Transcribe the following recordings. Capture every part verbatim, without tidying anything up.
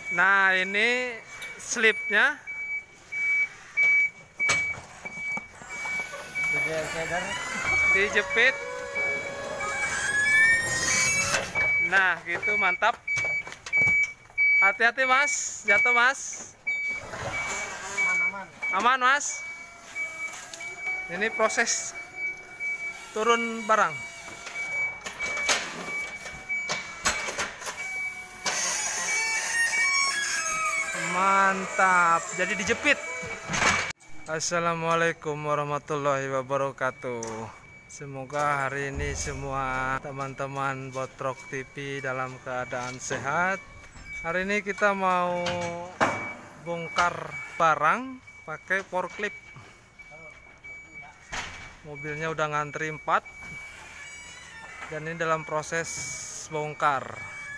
Nah, ini slipnya. Dijepit. Nah, gitu mantap. Hati-hati Mas, jatuh Mas. Aman, Aman Mas. Ini proses turun barang. Mantap, jadi dijepit. Assalamualaikum warahmatullahi wabarakatuh. Semoga hari ini semua teman-teman Botrok T V dalam keadaan sehat. Hari ini kita mau bongkar barang pakai forklift. Mobilnya udah ngantri empat dan ini dalam proses bongkar.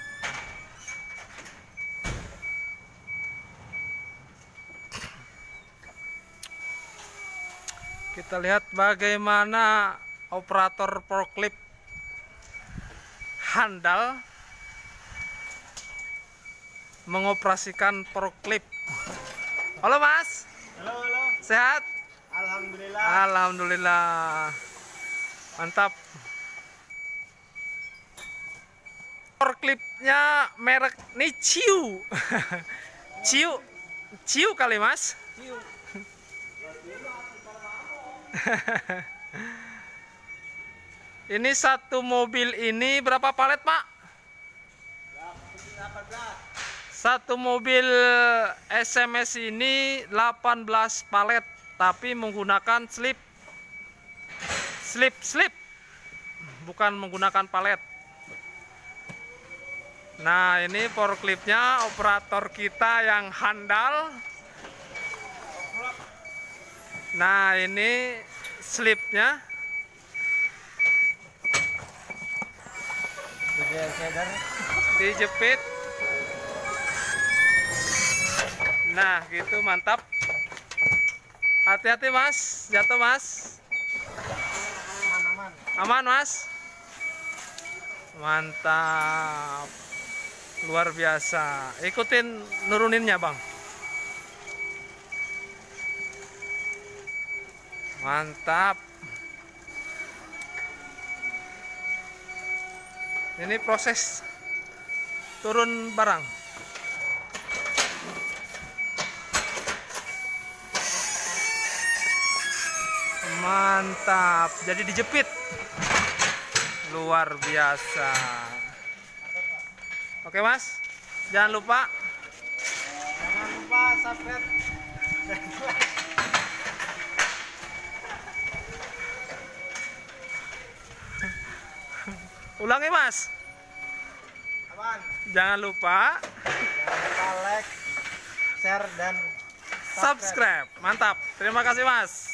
Kita lihat bagaimana operator forklift handal mengoperasikan forklift. Halo Mas. Halo, halo. Sehat? Alhamdulillah. Alhamdulillah. Mantap. Forkliftnya merek nih Ciu. Ciu. Ciu kali Mas. Ciu. Ini satu mobil ini berapa palet Pak? Satu mobil S M S ini delapan belas palet, tapi menggunakan slip, slip, slip, bukan menggunakan palet. Nah, ini forkliftnya operator kita yang handal. Nah, ini slipnya. Dijepit. Nah, gitu mantap. Hati-hati Mas, jatuh Mas. Aman, aman. Aman Mas. Mantap. Luar biasa. Ikutin nuruninnya Bang. Mantap. Ini proses turun barang. Mantap. Jadi dijepit. Luar biasa. Oke Mas. Jangan lupa. Jangan lupa subscribe dan like. Ulangi Mas. Apaan? Jangan lupa Jangan lupa like, share dan subscribe. Mantap. Terima kasih Mas.